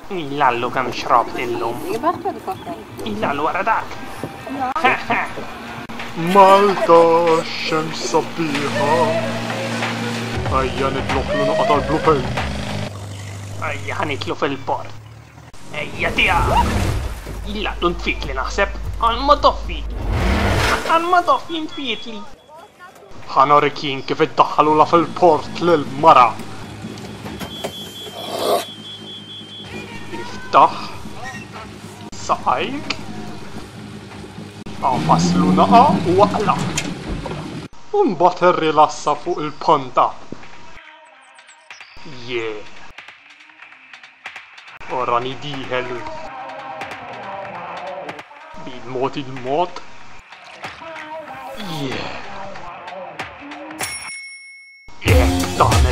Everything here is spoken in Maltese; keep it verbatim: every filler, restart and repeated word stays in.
Il-lallu kemm xrabt illum. Il-lallu wara dak. Malta xemx sabiħa. Ejja nitloqlu noqa tal-blupen. Ejja ħanitlu fil-port. Ejja tija. Il-lallu nfit li naħseb. Għalma toffi. Għalma toffi nfiet li. Ħanarik jien kif iddaħħalula fil-port lil-mara. Iftaħ. Saqajk. Għafaslu naqa u waqla. Unbat irrilassa fuq il-ponta. Yeah. Ora nidiħel. Bil-mod il-mod. Yeah. Ek dan